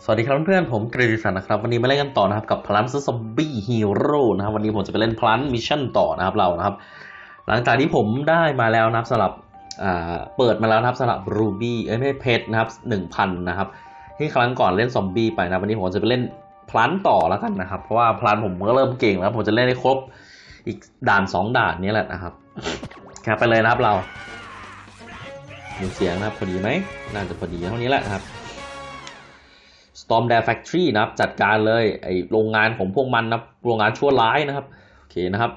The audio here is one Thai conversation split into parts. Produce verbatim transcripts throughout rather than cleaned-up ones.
สวัสดีครับเพื่อนๆผมกฤษณนะครับวันนี้มาเล่นกันต่อนะครับกับ Plant Zombie Hero นะครับวันนี้ผมจะไปเล่น Plant Mission ต่อนะครับเรานะครับหลังจากที่ผมได้มาแล้วนะครับสำหรับเปิดมาแล้วนะครับสำหรับ Ruby เอ้ยไม่เพชรนะครับ หนึ่งพัน นะครับที่ครั้งก่อนเล่นซอมบี้ไปนะวันนี้ผมจะไปเล่น Plant ต่อแล้วกันนะครับเพราะว่า Plant ผมก็เริ่มเก่งแล้วผมจะเล่นได้ครบอีกด่านสองด่านนี้แหละนะครับครับไปเลยนะครับเรามีเสียงนะครับพอดีไหมน่าจะพอดีเท่านี้แหละครับStorm Dare Factory นะครับจัดการเลยไอโรงงานของพวกมันนะโรงงานชั่วร้ายนะครับโอเคนะครับ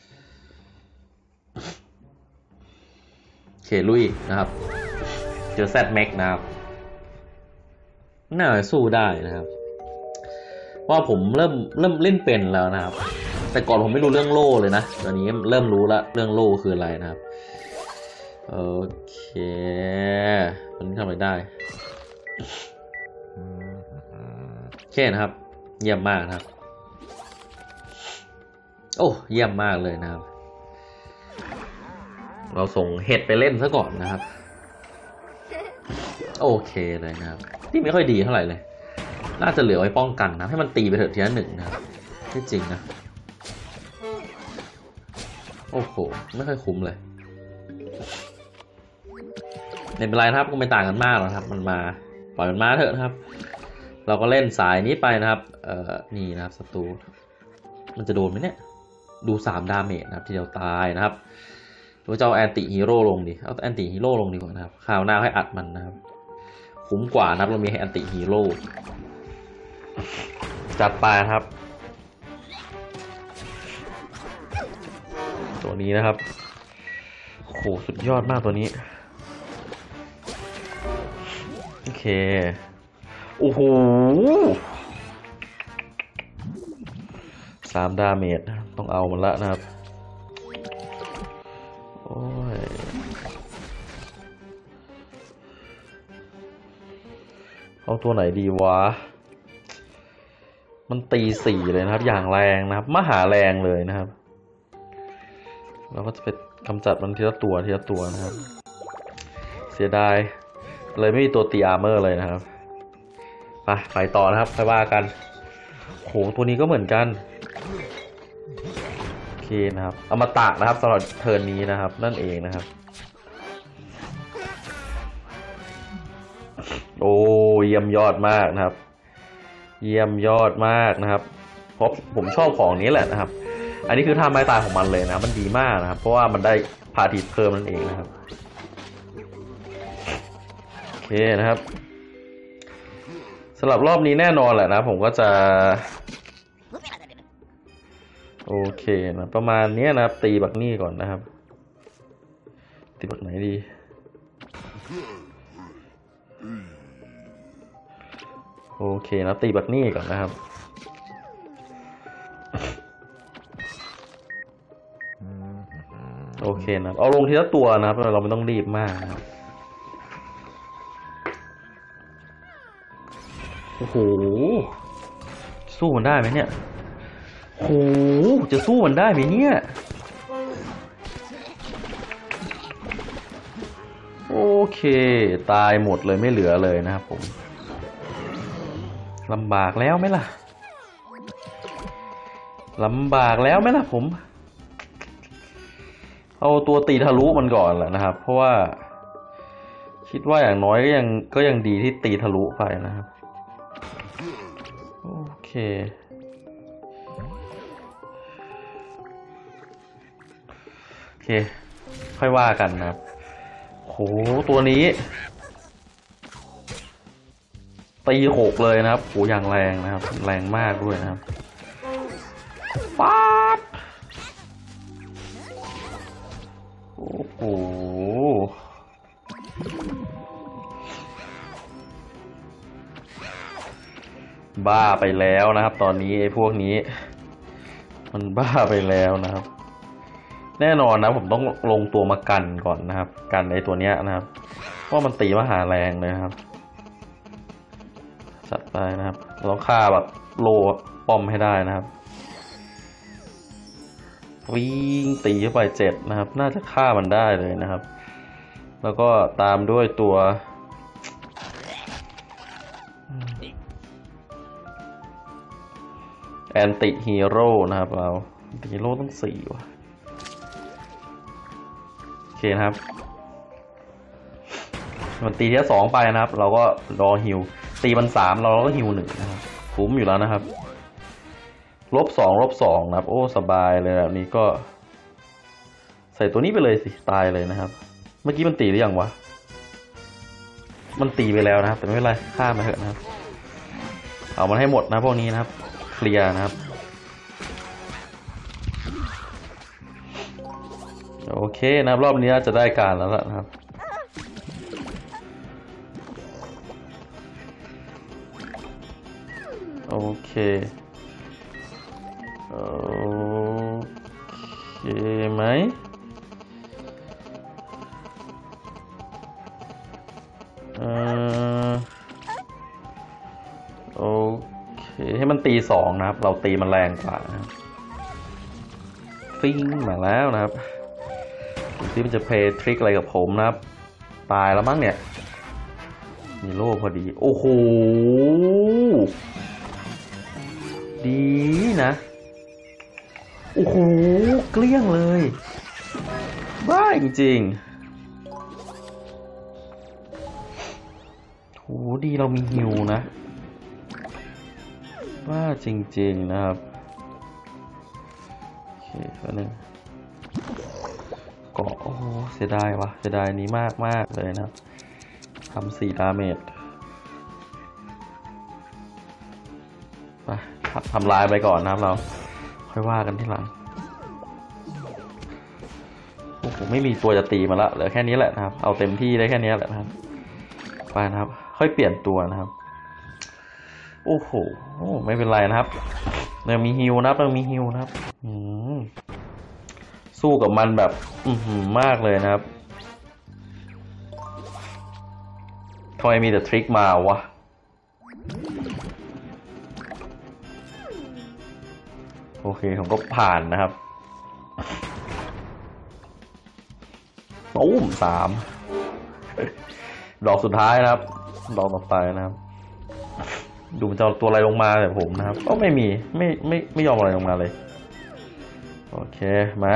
โอเคลุยนะครับเจอ Z Max นะครับน่าจะสู้ได้นะครับว่าผมเริ่มเริ่มเล่นเป็นแล้วนะครับแต่ก่อนผมไม่รู้เรื่องโล่เลยนะตอนนี้เริ่มรู้แล้วเรื่องโล่คืออะไรนะครับโอเคมันทำอะไรได้โอเคนะครับเยี่ยมมากนะครับโอ้เยี่ยมมากเลยนะครับเราส่งเห็ดไปเล่นซะก่อนนะครับโอเคเลยนะครับที่ไม่ค่อยดีเท่าไหร่เลยน่าจะเหลือไว้ป้องกันนะให้มันตีไปเถอะทีละหนึ่งนะครับไม่จริงนะโอ้โหไม่ค่อยคุ้มเลยไม่เป็นไรนะครับก็ไม่ต่างกันมากหรอกครับมันมาปล่อยมันมาเถอะนะครับเราก็เล่นสายนี้ไปนะครับเอ่อนี่นะครับศัตรูมันจะโดนไหมเนี่ยดูสามดาเมจนะครับทีเดียวตายนะครับเราจะเอาแอนติฮีโร่ลงดิเอาแอนติฮีโร่ลงดีกว่านะครับคราวหน้าให้อัดมันนะครับคุ้มกว่านะครับเรามีให้แอนติฮีโร่จัดไปครับตัวนี้นะครับโหสุดยอดมากตัวนี้โอเคโอ้โหสามดาเมจต้องเอามันละนะครับโอ้ยเอาตัวไหนดีวะมันตีสี่เลยนะครับอย่างแรงนะครับมหาแรงเลยนะครับเราก็จะไปกำจัดมันทีละตัวทีละตัวนะครับเสียดายเลยไม่มีตัวตีอาร์เมอร์เลยนะครับไปไปต่อนะครับไปว่ากันโหตัวนี้ก็เหมือนกันโอเคนะครับอมตะนะครับสำหรับเทิร์นนี้นะครับนั่นเองนะครับโอ้เยี่ยมยอดมากนะครับเยี่ยมยอดมากนะครับเพราะผมชอบของนี้แหละนะครับอันนี้คือท่าไม้ตายของมันเลยนะมันดีมากนะครับเพราะว่ามันได้พาทีเพิ่มนั่นเองนะครับโอเคนะครับสำหรับรอบนี้แน่นอนแหละนะผมก็จะโอเคนะประมาณนี้นะครับตีบักนี่ก่อนนะครับตีบักไหนดีโอเคนะตีบักนี่ก่อนนะครับโอเคนะเอาลงทีละตัวนะครับเราไม่ต้องรีบมากนะครับโอ้โหสู้มันได้ไหมเนี่ยโหจะสู้มันได้ไหมเนี่ยโอเคตายหมดเลยไม่เหลือเลยนะครับผมลำบากแล้วไหมล่ะลำบากแล้วไหมล่ะผมเอาตัวตีทะลุมันก่อนแหละนะครับเพราะว่าคิดว่าอย่างน้อยก็ยังก็ยังดีที่ตีทะลุไปนะครับโอเคโอเคค่อยว่ากันนะครับโหตัวนี้ตีหกเลยนะครับโหอย่างแรงนะครับแรงมากด้วยนะครับป๊าดโอ้โหบ้าไปแล้วนะครับตอนนี้ไอ้พวกนี้มันบ้าไปแล้วนะครับแน่นอนนะผมต้องลงตัวมากันก่อนนะครับกันไอ้ตัวเนี้ยนะครับเพราะมันตีมหาแรงเลยครับจัดไปนะครับเราต้องฆ่าแบบโลป้อมให้ได้นะครับวิ่งตีเข้าไปเจ็ดนะครับน่าจะฆ่ามันได้เลยนะครับแล้วก็ตามด้วยตัวแอนติฮีโร่นะครับเราฮีโร่ต้องสี่ว่ะโอเคนะครับมันตีที่สองไปนะครับ เราก็รอฮิวตีมันสามเราก็ฮิวหนึ่งนะครับคุ้มอยู่แล้วนะครับลบสองลบสองนะครับโอ้สบายเลยแบบนี้ก็ใส่ตัวนี้ไปเลยสิตายเลยนะครับเมื่อกี้มันตีหรือยังวะมันตีไปแล้วนะครับแต่ไม่เป็นไรฆ่ามาเถอะนะครับเอามันให้หมดนะพวกนี้นะครับเคลียร์นะครับโอเคนะครับรอบนี้จะได้การแล้วล่ะนะครับโอเคโอเคไหมเออโอเคให้มันตีสองนะครับเราตีมันแรงกว่านะครับฟิ้งมาแล้วนะครับดูสิมันจะเพลย์ทริคอะไรกับผมนะครับตายแล้วมั้งเนี่ยมีโล่พอดีโอ้โหดีนะโอ้โหเกลี้ยงเลยบ้าจริงๆโหดีเรามีฮิวนะบ้าจริงๆนะครับโอเคแป๊บนึงเกาะโอ้โหเสียดายวะเสียดายนี้มากมากเลยนะทำสี่ดาเมจไปทำลายไปก่อนนะครับเราค่อยว่ากันทีหลังโอ้โหไม่มีตัวจะตีมาละเหลือแค่นี้แหละนะครับเอาเต็มที่ได้แค่นี้แหละนะครับไปนะครับค่อยเปลี่ยนตัวนะครับโอ้โหไม่เป็นไรนะครับยังมีฮิวนะครับยังมีฮิวนะครับสู้กับมันแบบอืมมากเลยนะครับทำไมมีแต่ทริคมาวะโอเคผมก็ผ่านนะครับตุ้มสามดอกสุดท้ายนะครับดอกต่อไปนะครับดูมันจะเอาตัวอะไรลงมาแต่ผมนะครับก็ไม่มีไม่ไม่ไม่ยอมอะไรลงมาเลยโอเคมา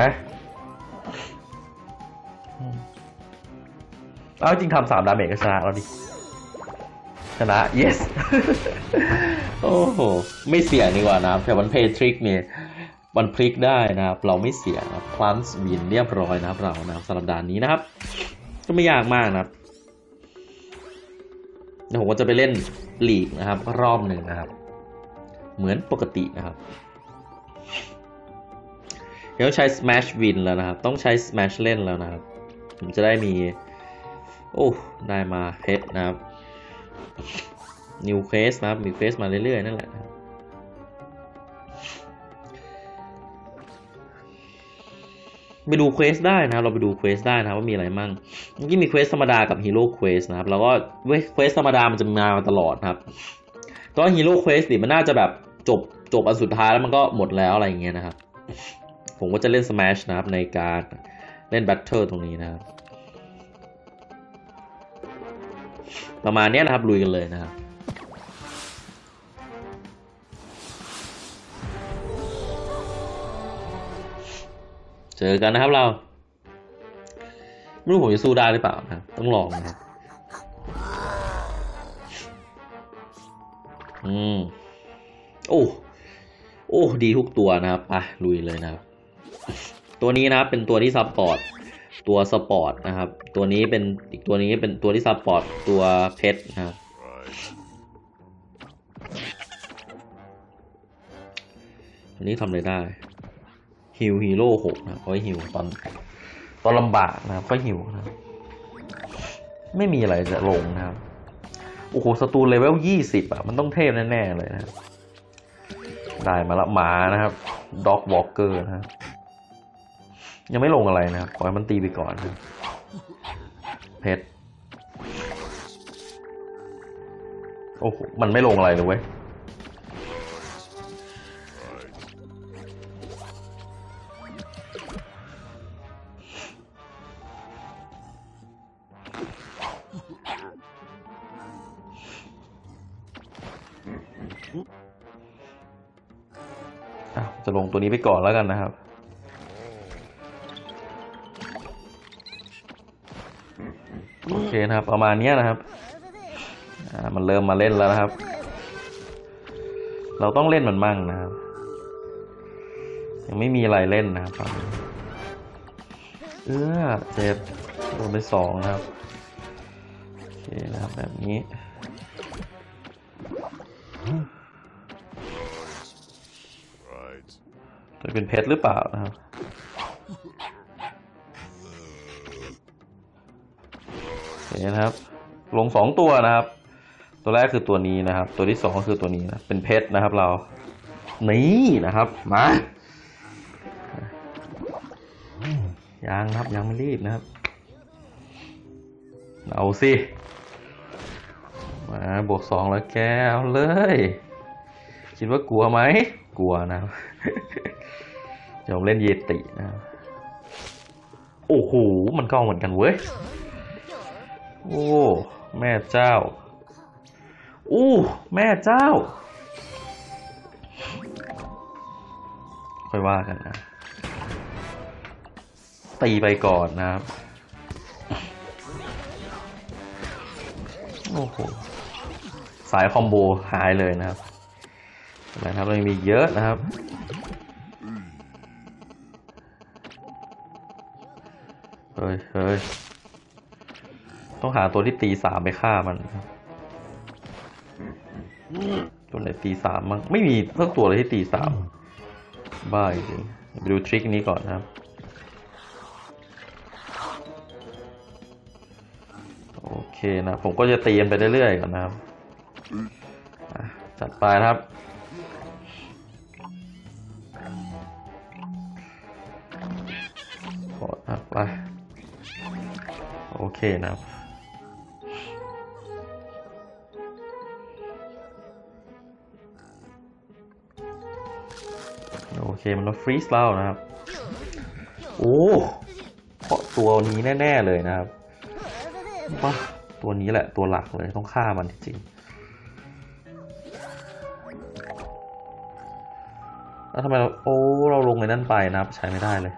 เอาจริงทำสามดาเมจก็ชนะแล้วดิชนะ yes โอ้โหไม่เสี่ยงดีกว่านะครับแต่มันเพย์ทริกเนี่ยมันพลิกได้นะครับเราไม่เสี่ยงนะพลันส์วินเรียบร้อยนะครับเรานะครับสำหรับด่านนี้นะครับก็ไม่ยากมากนะครับเดี๋ยวผมก็จะไปเล่นลีกนะครับรอบหนึ่งนะครับเหมือนปกตินะครับเดี๋ยวใช้ Smash Win แล้วนะครับต้องใช้ Smash เล่นแล้วนะครับผมจะได้มีโอ้ได้มาเพชรนะครับ New Quest นะครับมี Quest มาเรื่อยๆนั่นแหละไปดู Quest ได้นะครับเราไปดู Quest ได้นะครับว่ามีอะไรมั่งเมื่อกี้มี Quest ธรรมดากับ Hero Quest นะครับแล้วก็ Quest ธรรมดามันจะมาตลอดนะครับตอน Hero Quest ดิมันน่าจะแบบจบจบอันสุดท้ายแล้วมันก็หมดแล้วอะไรอย่างเงี้ยนะครับผมก็จะเล่น Smash นะครับในการเล่น Battle ตรงนี้นะครับประมาณนี้นะครับลุยกันเลยนะครับเจอกันนะครับเราไม่รู้ผมจะสู้ได้หรือเปล่านะต้องลองนะครับอืมโอ้โอ้ดีทุกตัวนะครับไปลุยเลยนะครับตัวนี้นะครับเป็นตัวที่ซัพพอร์ตตัวสปอร์ตนะครับตัวนี้เป็นอีกตัวนี้เป็นตัวที่ซัพพอร์ตตัวเพชรนะครับอันนี้ทำอะไรได้ฮิวฮีโร่หกนะเอาไว้ฮิวตอนตอนลำบากนะครับก็ฮิวนะไม่มีอะไรจะลงนะครับโอ้โหศัตรูเลเวลยี่สิบอ่ะมันต้องเทพแน่ๆเลยนะครับได้มาละหมานะครับด็อกวอล์กเกอร์นะครับยังไม่ลงอะไรนะครับปล่อยมันตีไปก่อนนะเพชรโอ้โหมันไม่ลงอะไรเลยเว้ยจะลงตัวนี้ไปก่อนแล้วกันนะครับโอเคนะครับประมาณนี้นะครับอ่ามันเริ่มมาเล่นแล้วนะครับเราต้องเล่นมันมั่งนะครับยังไม่มีอะไรเล่นนะครับเออเจ็บโดนไปสองนะครับโอเคนะครับแบบนี้จะเป็นเพชรหรือเปล่านะครับโอเคนะครับลงสองตัวนะครับตัวแรกคือตัวนี้นะครับตัวที่สองก็คือตัวนี้นะเป็นเพชรนะครับเรานี่นะครับมายังครับยังไม่รีบนะครับเอาสิมาบวกสองแล้วแกเอาเลยคิดว่ากลัวไหมกลัวนะครับเดี๋ยวผมเล่นเยตินะครับโอ้โหมันก็เหมือนกันเว้ยโอ้แม่เจ้าอู้แม่เจ้าค่อยว่ากันนะตีไปก่อนนะครับโอ้โหสายคอมโบหายเลยนะครับนะครับเรามีเยอะนะครับเฮ้ยเฮ้ยต้องหาตัวที่ตีสามไปฆ่ามันตัวไหนตีสามมั้งไม่มีสักตัวเลยที่ตีสามบ้าจริงไปดูทริคนี้ก่อนนะครับโอเคนะผมก็จะตีกันไปเรื่อยๆก่อนนะครับจัดไปนะครับกดนะไปโอเคนะครับโอเคมันฟรีซเรานะครับโอ้เพราะตัวนี้แน่ๆเลยนะครับว้าตัวนี้แหละตัวหลักเลยต้องฆ่ามันจริงๆแล้วทำไมเราโอ้เราลงในนั่นไปนะครับใช้ไม่ได้เลย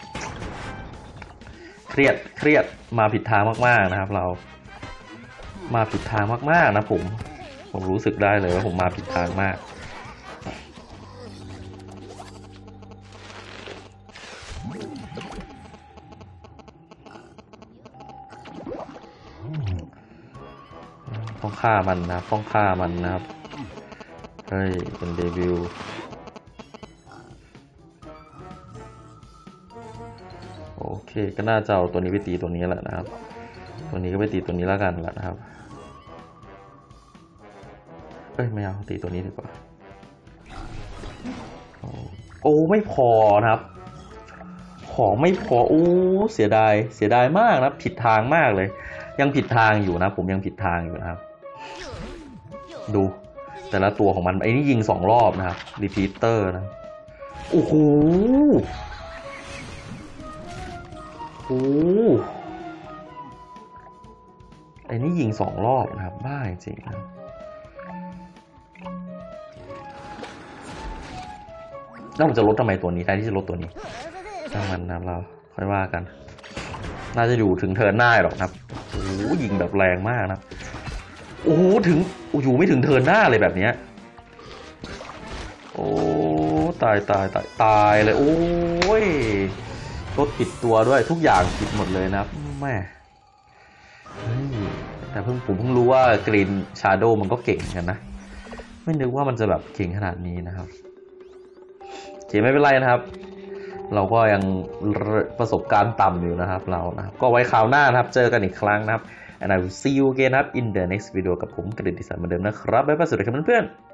เครียดเครียดมาผิดทางมากๆนะครับเรามาผิดทางมากๆนะผมผมรู้สึกได้เลยว่าผมมาผิดทางมากต้องฆ่ามันนะต้องฆ่ามันนะครับเฮ้ยเป็นเดบิวต์โอเคก็น่าจะเอาตัวนี้ไปตีตัวนี้แหละนะครับตัวนี้ก็ไปตีตัวนี้แล้วกันแหละนะครับเอ้ยไม่เอาตีตัวนี้ดีกว่าโอ้ไม่พอนะครับของไม่พอโอ้เสียดายเสียดายมากนะผิดทางมากเลยยังผิดทางอยู่นะผมยังผิดทางอยู่นะครับดูแต่ละตัวของมันไอ้นี่ยิงสองรอบนะครับรีพีเตอร์นะโอ้โหโอ้ไอ้นี่ยิงสองรอบนะครับบ้าจริงนะแล้วเราจะลดทำไมตัวนี้แทนที่จะลดตัวนี้ช่างมันนะเราค่อยว่ากันน่าจะอยู่ถึงเทิร์นหน้าหรอกครับโอ้ยิงแบบแรงมากนะโอ้ถึงอยู่ไม่ถึงเทิร์นหน้าเลยแบบนี้โอ้ตายตายตายตายเลยโอ้ยลดผิดตัวด้วยทุกอย่างผิดหมดเลยนะครับแม่แต่เพิ่งผมเพิ่งรู้ว่ากรีนชาโดว์มันก็เก่งกันนะไม่นึกว่ามันจะแบบเก่งขนาดนี้นะครับโอเคไม่เป็นไรนะครับเราก็ยังประสบการณ์ต่ำอยู่นะครับเรานะก็ไว้คราวหน้านะครับเจอกันอีกครั้งนะครับ and I will see you again นะครับ in the next video กับผมกฤษฎิศักดิ์เหมือนเดิมนะครับบ๊ายบายสวัสดีครับเพื่อนๆ